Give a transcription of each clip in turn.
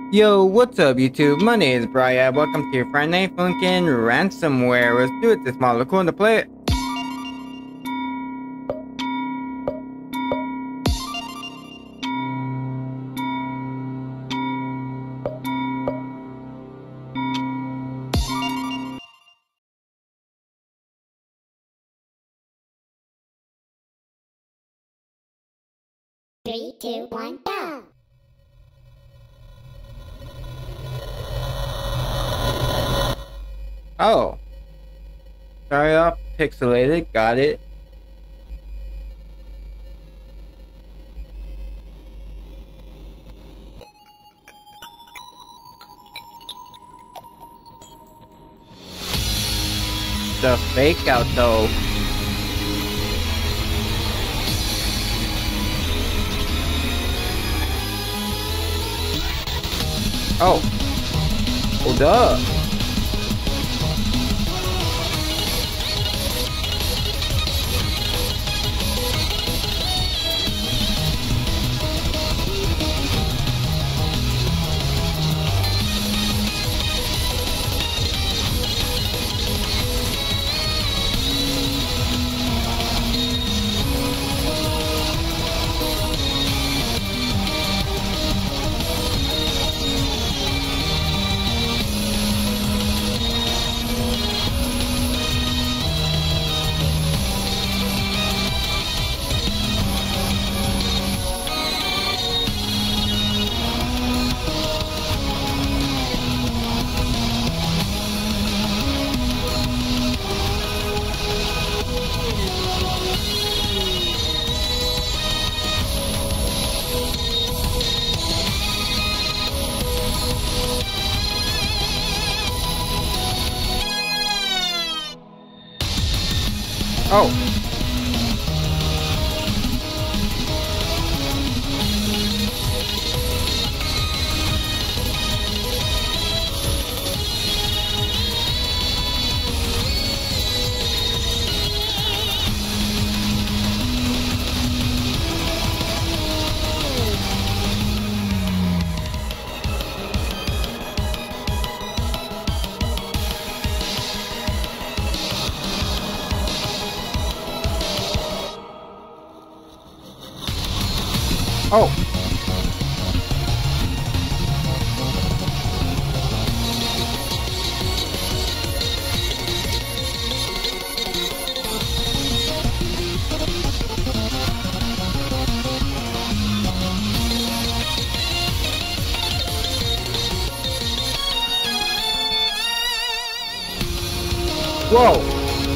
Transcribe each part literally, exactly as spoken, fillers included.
Yo, what's up YouTube? My name is Bryai. Welcome to your Friday Night Funkin Ransomware. Let's do it. This model look cool to play it. Three, two, one, go! Oh. Sorry off pixelated, got it. The fake out though. Oh. Hold up. Oh. Oh. Whoa.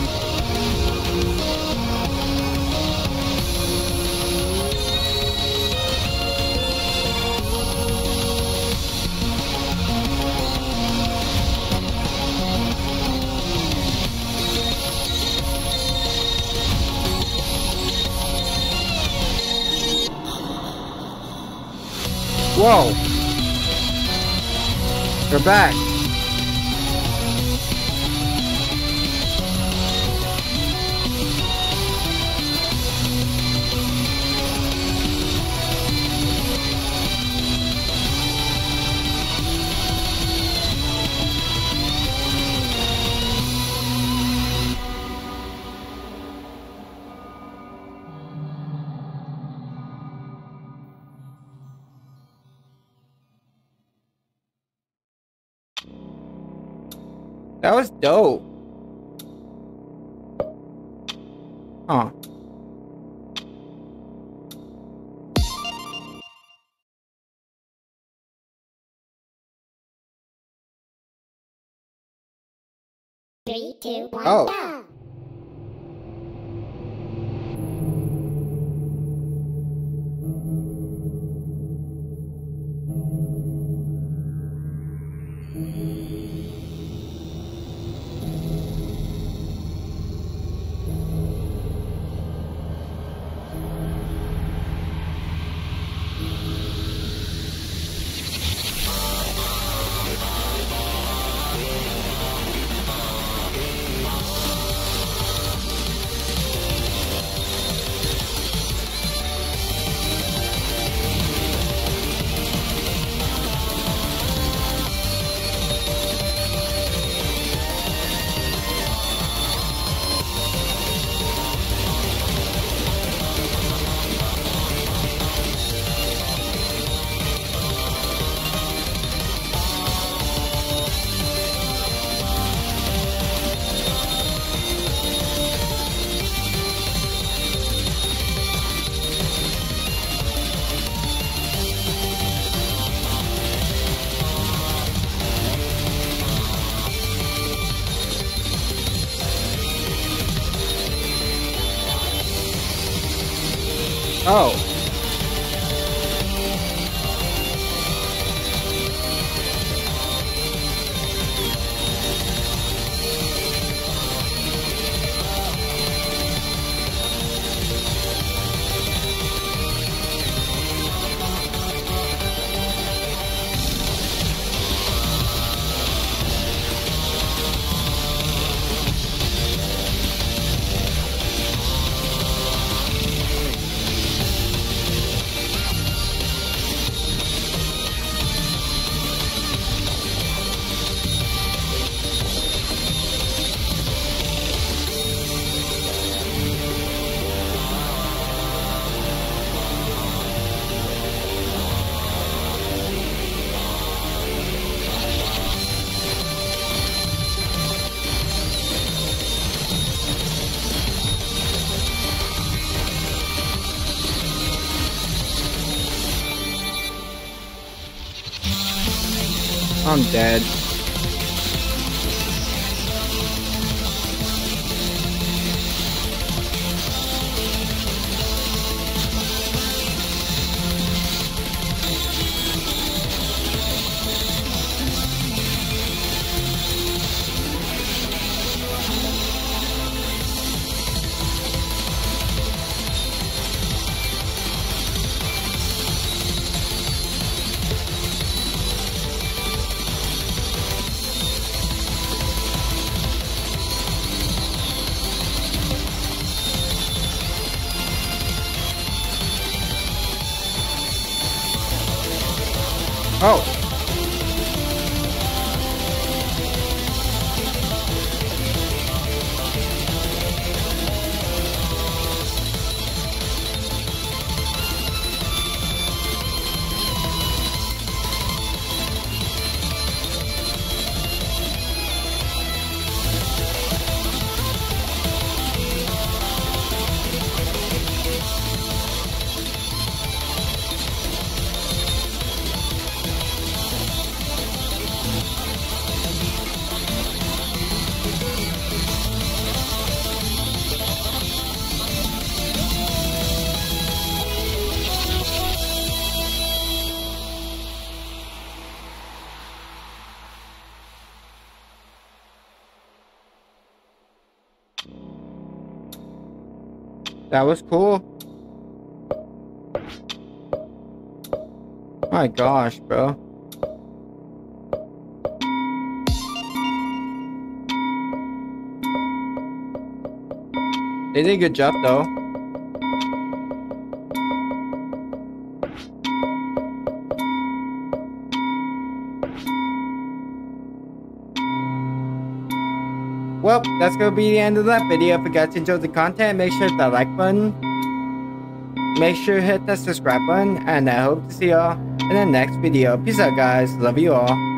Whoa! They're back! That was dope. Huh. Three, two, one, Oh. go! Oh. I'm dead. Oh. That was cool. My gosh, bro. They did a good job, though. Well, that's gonna be the end of that video. If you guys enjoyed the content, make sure to hit that like button. Make sure to hit that subscribe button. And I hope to see y'all in the next video. Peace out, guys. Love you all.